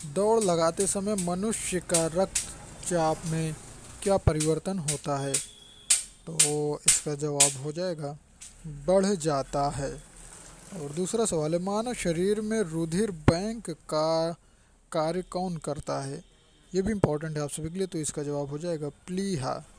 दौड़ लगाते समय मनुष्य का रक्तचाप में क्या परिवर्तन होता है? तो इसका जवाब हो जाएगा बढ़ जाता है। और दूसरा सवाल है, मानव शरीर में रुधिर बैंक का कार्य कौन करता है? ये भी इम्पोर्टेंट है आप सभी के लिए, तो इसका जवाब हो जाएगा प्लीहा।